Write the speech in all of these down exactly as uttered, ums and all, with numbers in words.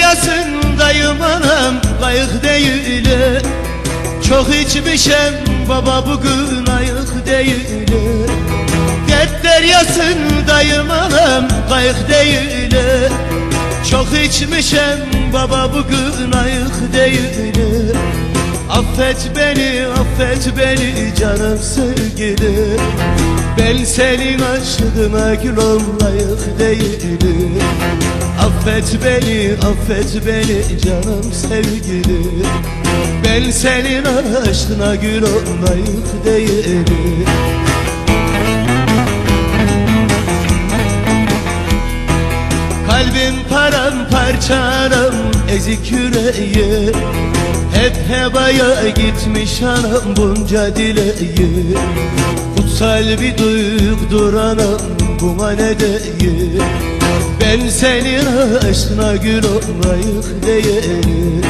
deryasındayım anam, kayık değil. Çok içmişem baba, bugün ayık değil. Dert deryasındayım anam, kayık değil. Çok içmişem baba, bugün ayık değil. Affet beni, affet beni canım sevgilim. Ben senin aşkına gül olmayık değilim. Affet beni, affet beni canım sevgilim. Ben senin aşkına gül olmayık değilim. Kalbim paramparça anam, ezik yüreği. Hep hebaya gitmiş anam bunca dileği. Kutsal bir duygudur anam, buna ne değil. Ben senin aşkına gül olmayık değilim.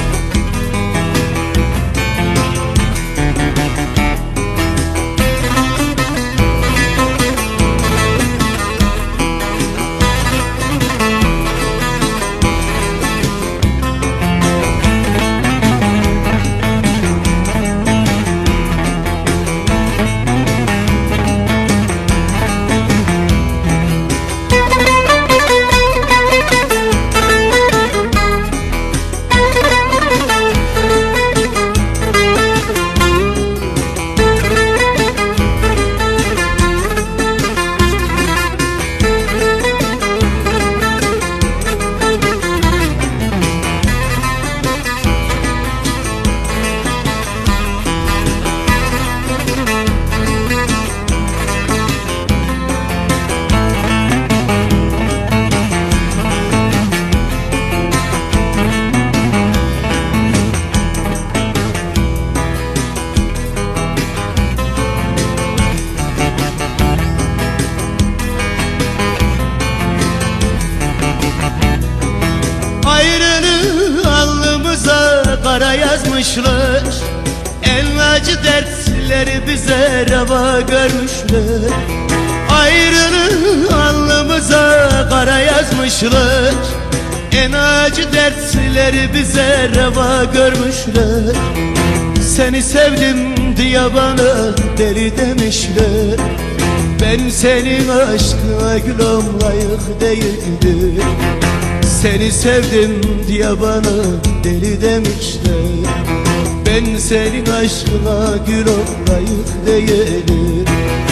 Ayrılığı alnımıza kara yazmışlar. En acı dertleri bize reva görmüşler. Ayrılığı alnımıza kara yazmışlar. En acı dertleri bize reva görmüşler. Seni sevdim diye bana deli demişler. Ben senin aşkına gül olmayık değildim. Seni sevdim diye bana deli demişler. Ben senin aşkına gül olmayık değilim.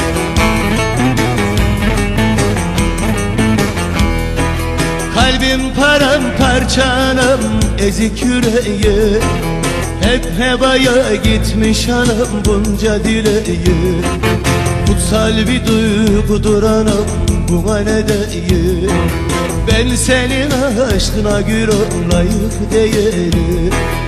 Kalbim paramparça anam, ezik yüreği. Hep hebaya gitmiş anam bunca dileği. Kutsal bir duygudur anam, buna ne değil. Ben senin aşkına gül olmayık değilim.